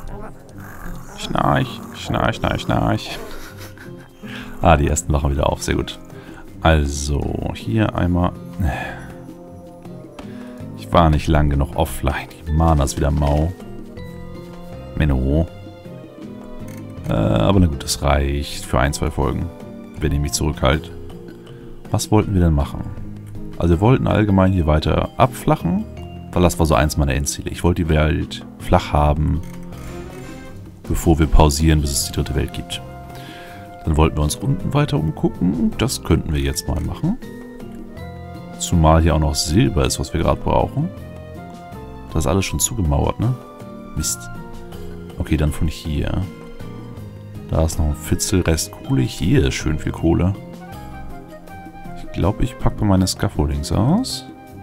Schnarch, schnarch, schnarch, schnarch. Ah, die ersten wachen wieder auf. Sehr gut. Also, hier einmal... Ich war nicht lang genug offline. Die Mana ist wieder mau. Menno. Aber na gut, das reicht für 1, 2 Folgen. Wenn ich mich zurückhalte. Was wollten wir denn machen? Also wir wollten allgemein hier weiter abflachen. Weil das war so eins meiner Endziele. Ich wollte die Welt flach haben, bevor wir pausieren, bis es die dritte Welt gibt. Dann wollten wir uns unten weiter umgucken. Das könnten wir jetzt mal machen. Zumal hier auch noch Silber ist, was wir gerade brauchen. Das ist alles schon zugemauert, ne? Mist. Okay, dann von hier. Da ist noch ein Fitzelrest Kohle. Hier ist schön viel Kohle. Ich glaube, ich packe meine Scaffoldings aus.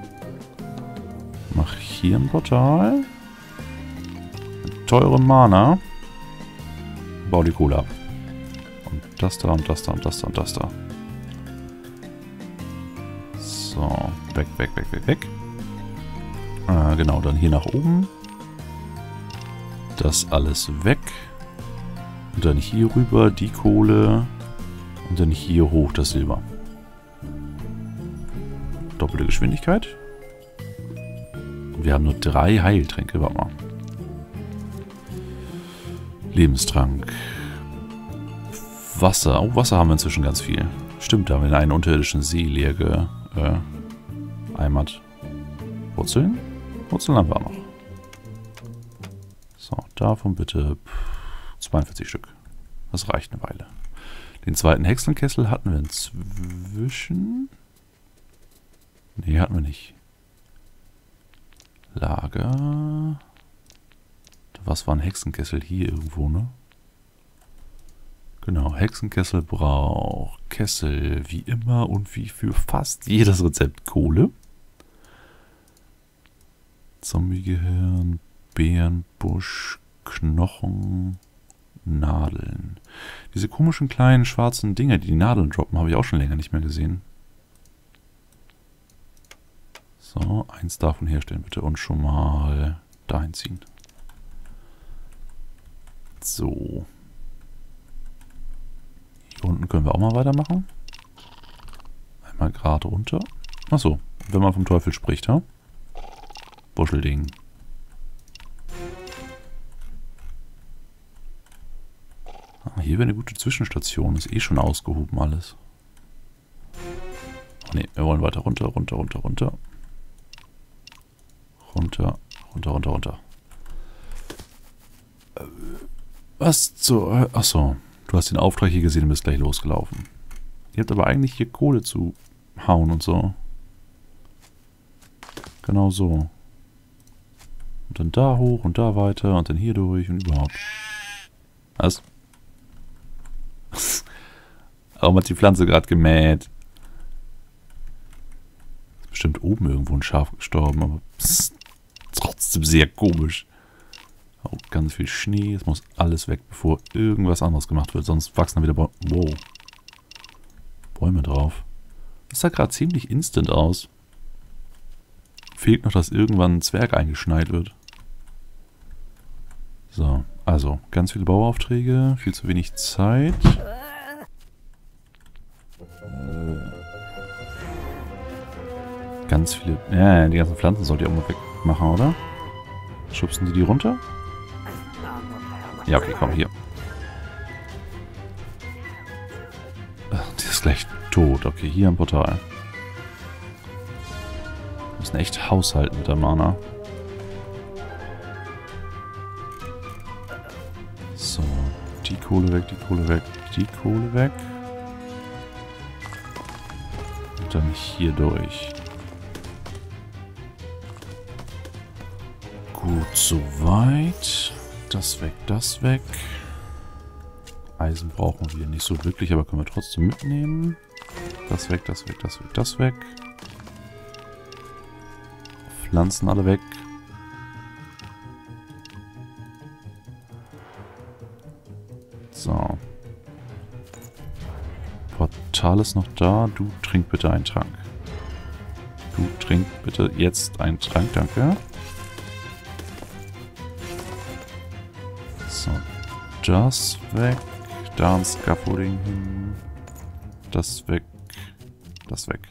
Mach hier ein Portal. Mit teurem Mana. Bau die Kohle ab. Und das da und das da und das da und das da. So, weg, weg, weg, weg, weg. Genau, dann hier nach oben. Das alles weg. Und dann hier rüber die Kohle. Und dann hier hoch das Silber. Doppelte Geschwindigkeit. Und wir haben nur 3 Heiltränke. Warte mal. Lebenstrank. Wasser. Oh, Wasser haben wir inzwischen ganz viel. Stimmt, da haben wir einen unterirdischen See leer geeimert. Wurzeln? Wurzeln haben wir auch noch. So, davon bitte 42 Stück. Das reicht eine Weile. Den zweiten Hexenkessel hatten wir inzwischen. Nee, hatten wir nicht. Lager. Was war ein Hexenkessel hier irgendwo, ne? Genau, Hexenkessel braucht Kessel wie immer und wie für fast jedes Rezept Kohle. Zombiegehirn, Bärenbusch, Knochen, Nadeln. Diese komischen kleinen schwarzen Dinger, die Nadeln droppen, habe ich auch schon länger nicht mehr gesehen. So, 1 davon herstellen bitte und schon mal dahin ziehen. So. Hier unten können wir auch mal weitermachen. Einmal gerade runter. Achso, wenn man vom Teufel spricht, ha? Buschelding. Ah, hier wäre eine gute Zwischenstation. Ist eh schon ausgehoben alles. Oh ne, wir wollen weiter runter, runter, runter, runter. Runter, runter, runter, runter. Was zur... Achso, du hast den Auftrag hier gesehen und bist gleich losgelaufen. Ihr habt aber eigentlich hier Kohle zu hauen und so. Genau so. Und dann da hoch und da weiter und dann hier durch und überhaupt. Was? Warum hat die Pflanze gerade gemäht? Ist bestimmt oben irgendwo ein Schaf gestorben, aber pss, trotzdem sehr komisch. Oh, ganz viel Schnee. Es muss alles weg, bevor irgendwas anderes gemacht wird. Sonst wachsen da wieder Bäume drauf. Das sah gerade ziemlich instant aus. Fehlt noch, dass irgendwann ein Zwerg eingeschneit wird. So, also ganz viele Bauaufträge, viel zu wenig Zeit. Ganz viele... Ja, die ganzen Pflanzen sollte ich auch mal wegmachen, oder? Schubsen die runter? Ja, okay, komm, hier. Die ist gleich tot. Okay, hier ein Portal. Wir müssen echt haushalten mit der Mana. So, die Kohle weg, die Kohle weg, die Kohle weg. Und dann hier durch. Gut, soweit. Das weg, das weg. Eisen brauchen wir nicht so wirklich, aber können wir trotzdem mitnehmen. Das weg, das weg, das weg, das weg. Pflanzen alle weg. So. Portal ist noch da. Du trink bitte einen Trank. Du trink bitte jetzt einen Trank, danke. So, das weg. Da ein Scaffolding hin. Das weg. Das weg.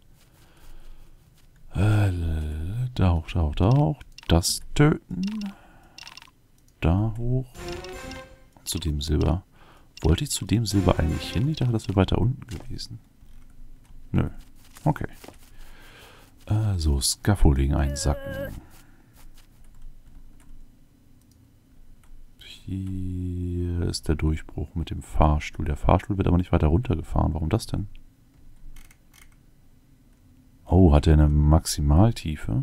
Da hoch, da hoch, da hoch. Das töten. Da hoch. Zu dem Silber. Wollte ich zu dem Silber eigentlich hin? Ich dachte, das wäre weiter unten gewesen. Nö. Okay. So, Scaffolding einsacken. Hier ist der Durchbruch mit dem Fahrstuhl. Der Fahrstuhl wird aber nicht weiter runtergefahren. Warum das denn? Oh, hat er eine Maximaltiefe?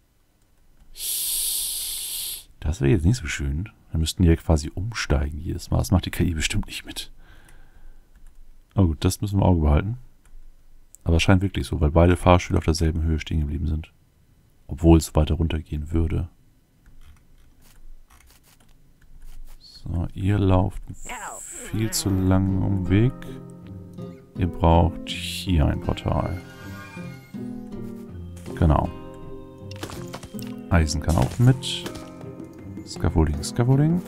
Das wäre jetzt nicht so schön. Dann müssten die ja quasi umsteigen jedes Mal. Das macht die KI bestimmt nicht mit. Oh gut, das müssen wir im Auge behalten. Aber es scheint wirklich so, weil beide Fahrstühle auf derselben Höhe stehen geblieben sind. Obwohl es weiter runtergehen würde. So, ihr lauft viel zu langen Umweg. Ihr braucht hier ein Portal. Genau. Eisen kann auch mit. Scaffolding, Scaffolding.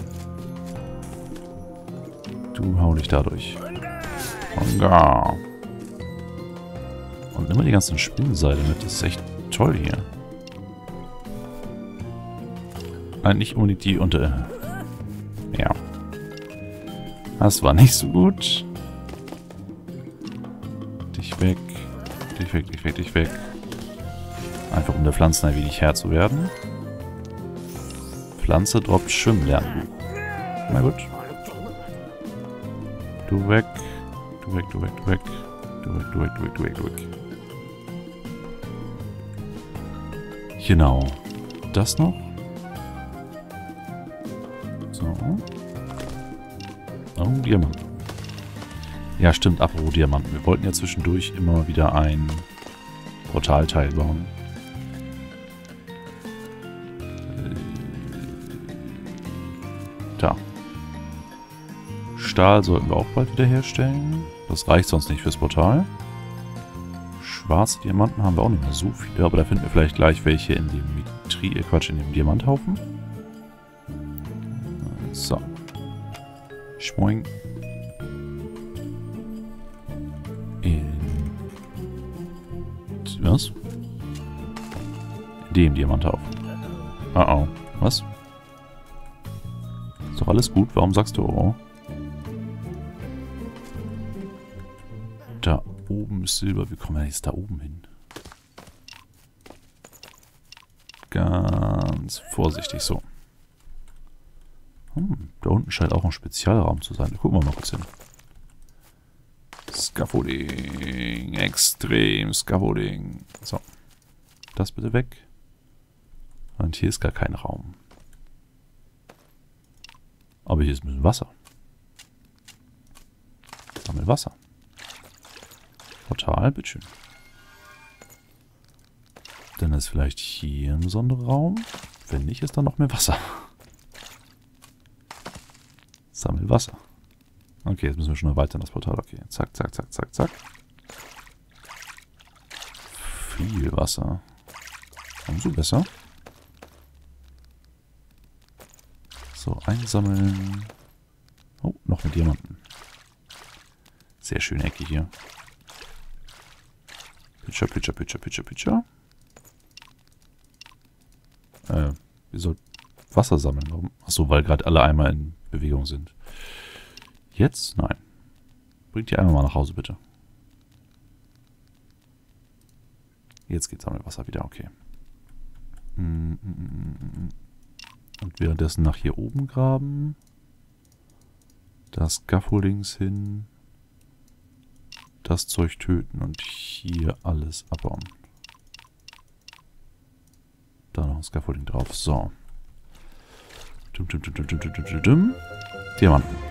Du hau dich dadurch. Hunger. Und immer die ganzen Spinnenseile mit. Das ist echt toll hier. Nein, nicht unbedingt die unter... Ja. Das war nicht so gut. Dich weg. Dich weg, dich weg, dich weg. Einfach um der Pflanzen ein wenig Herr zu werden. Pflanze droppt Schwimmlernbuch. Na gut. Du weg. Du weg, du weg, du weg. Du weg, du weg, du weg, du weg, du weg. Genau. Das noch. So. Oh, Diamanten. Ja, stimmt, apropos Diamanten. Wir wollten ja zwischendurch immer wieder ein Portalteil bauen. Da. Stahl sollten wir auch bald wieder herstellen. Das reicht sonst nicht fürs Portal. Schwarze Diamanten haben wir auch nicht mehr so viele, aber da finden wir vielleicht gleich welche in dem in dem Diamanthaufen. So. Schmoing. Was? In dem Diamanthaufen. Oh oh. Was? Ist doch alles gut. Warum sagst du oh? Da oben ist Silber. Wie kommen wir jetzt da oben hin? Ganz vorsichtig so. Da unten scheint auch ein Spezialraum zu sein. Da gucken wir mal kurz hin. Scaffolding. Extrem Scaffolding. So. Das bitte weg. Und hier ist gar kein Raum. Aber hier ist ein bisschen Wasser. Sammel Wasser. Portal, bitteschön. Dann ist vielleicht hier ein besonderer Raum. Wenn nicht, ist da noch mehr Wasser. Sammel Wasser. Okay, jetzt müssen wir schon erweitern, das Portal. Okay, zack, zack, zack, zack, zack. Viel Wasser. Umso besser. So, einsammeln. Oh, noch mit Diamanten. Sehr schöne Ecke hier. Pitcher, Pitcher, Pitcher, Pitcher, Pitcher. Wir sollten Wasser sammeln. Warum? Achso, weil gerade alle Eimer in Bewegung sind. Jetzt? Nein. Bringt die Eimer mal nach Hause, bitte. Jetzt geht Sammelwasser wieder, okay. Und währenddessen nach hier oben graben. Das Scaffoldings hin. Das Zeug töten und hier alles abbauen. Da noch ein Scaffolding drauf. So. Diamanten.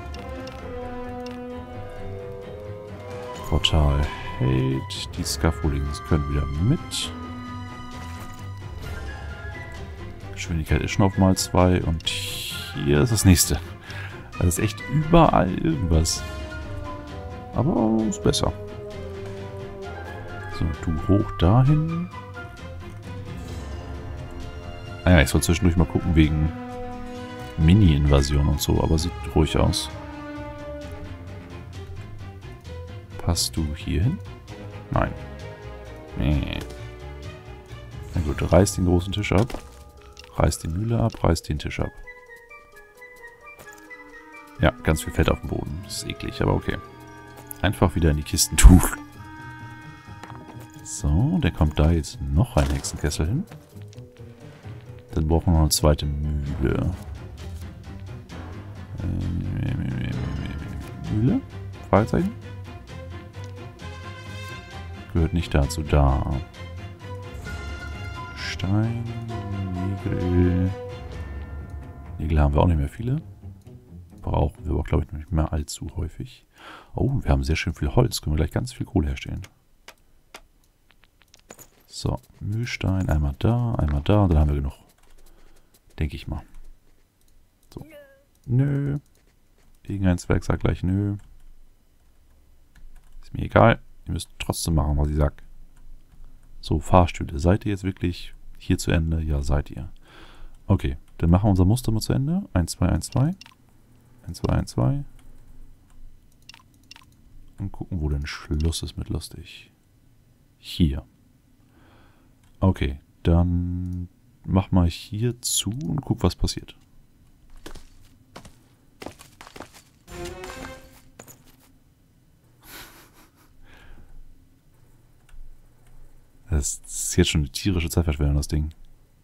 Portal hält. Die Scaffoldings können wieder mit. Geschwindigkeit ist schon auf mal 2. Und hier ist das nächste. Das ist echt überall irgendwas. Aber ist besser. So, du hoch dahin. Ah ja, ich soll zwischendurch mal gucken wegen Mini-Invasion und so, aber sieht ruhig aus. Passt du hier hin? Nein. Nee. Na gut, reiß den großen Tisch ab. Reiß die Mühle ab, reiß den Tisch ab. Ja, ganz viel Fett auf dem Boden. Das ist eklig, aber okay. Einfach wieder in die Kisten tun. So, der kommt da jetzt noch ein Hexenkessel hin. Dann brauchen wir noch eine zweite Mühle. Mühle? Fragezeichen? Gehört nicht dazu. Da. Stein, Nägel. Nägel haben wir auch nicht mehr viele. Brauchen wir aber, glaube ich, nicht mehr allzu häufig. Oh, wir haben sehr schön viel Holz. Können wir gleich ganz viel Kohle herstellen. So, Mühlstein. Einmal da, und dann haben wir genug. Denke ich mal. So. Nö. Irgendein Zwerg sagt gleich nö. Ist mir egal. Ihr müsst trotzdem machen, was ich sag. So, Fahrstühle. Seid ihr jetzt wirklich hier zu Ende? Ja, seid ihr. Okay, dann machen wir unser Muster mal zu Ende. 1, 2, 1, 2. 1, 2, 1, 2. Und gucken, wo denn Schluss ist mit lustig. Hier. Okay, dann mach mal hier zu und guck, was passiert. Das ist jetzt schon eine tierische Zeitverschwendung, das Ding.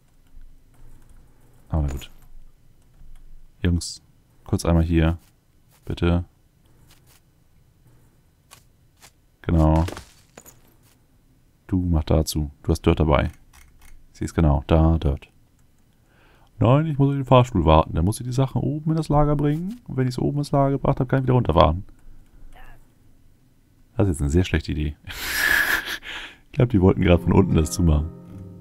Aber na gut. Jungs, kurz einmal hier. Bitte. Genau. Du, mach dazu. Du hast Dirt dabei. Siehst genau. Da, Dirt. Nein, ich muss auf den Fahrstuhl warten. Dann muss ich die Sachen oben in das Lager bringen. Und wenn ich es oben ins Lager gebracht habe, kann ich wieder runterfahren. Das ist jetzt eine sehr schlechte Idee. Ich glaube, die wollten gerade von unten das zumachen.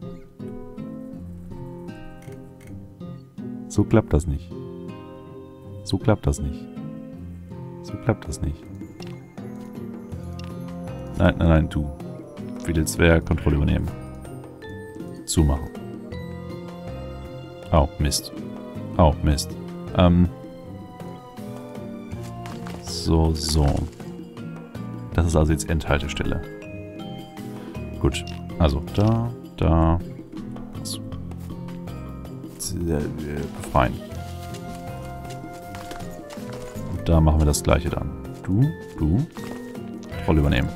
So klappt das nicht. So klappt das nicht. So klappt das nicht. Nein, nein, nein, du. Viele Zwerg, Kontrolle übernehmen. Zumachen. Oh, Mist. Oh, Mist. So, so. Das ist also jetzt Endhaltestelle. Gut. Also, da. So. Befreien. Und da machen wir das gleiche dann. Du. Kontrolle übernehmen.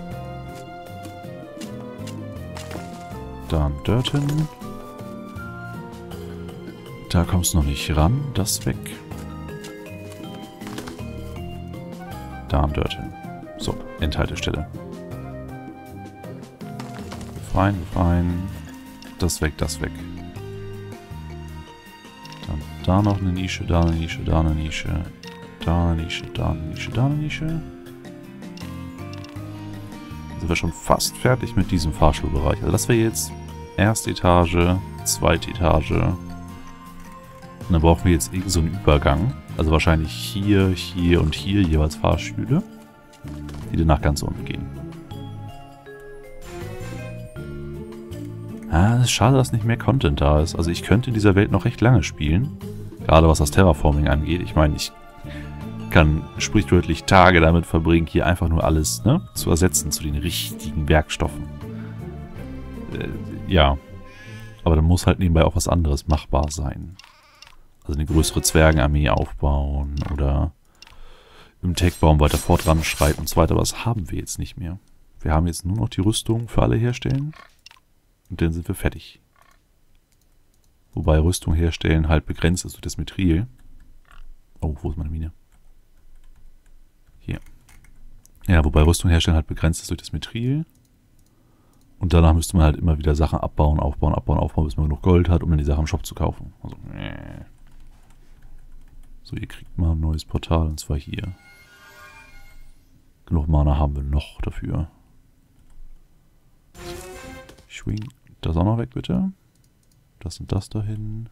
Dann dorthin. Da kommst du noch nicht ran. Das weg. Da und dorthin. So, Endhaltestelle. Befreien. Das weg, das weg. Dann da noch eine Nische, da eine Nische, da eine Nische. Da eine Nische, da eine Nische, da eine Nische. Dann sind wir schon fast fertig mit diesem Fahrstuhlbereich. Also das wäre jetzt erste Etage, zweite Etage. Und dann brauchen wir jetzt irgend so einen Übergang. Also wahrscheinlich hier, hier und hier jeweils Fahrstühle, die danach ganz unten gehen. Ah, es ist schade, dass nicht mehr Content da ist. Also ich könnte in dieser Welt noch recht lange spielen. Gerade was das Terraforming angeht. Ich meine, ich kann sprichwörtlich Tage damit verbringen, hier einfach nur alles zu ersetzen zu den richtigen Werkstoffen. Ja. Aber dann muss halt nebenbei auch was anderes machbar sein. Also eine größere Zwergenarmee aufbauen oder im Techbaum weiter fortschreiten und so weiter. Aber das haben wir jetzt nicht mehr. Wir haben jetzt nur noch die Rüstung für alle herstellen. Und dann sind wir fertig. Wobei Rüstung herstellen halt begrenzt ist durch das Mithril. Oh, wo ist meine Mine? Hier. Ja, wobei Rüstung herstellen halt begrenzt ist durch das Mithril. Und danach müsste man halt immer wieder Sachen abbauen, aufbauen, bis man genug Gold hat, um dann die Sachen im Shop zu kaufen. Also, so, ihr kriegt mal ein neues Portal, und zwar hier. Genug Mana haben wir noch dafür. Schwing. Das auch noch weg, bitte. Das und das dahin.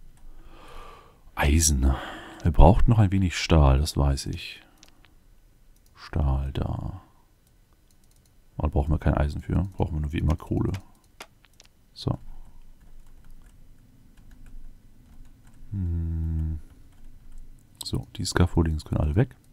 Eisen. Wir brauchen noch ein wenig Stahl, das weiß ich. Stahl da. Aber da brauchen wir kein Eisen für. Brauchen wir nur wie immer Kohle. So. So, die Scaffoldings können alle weg.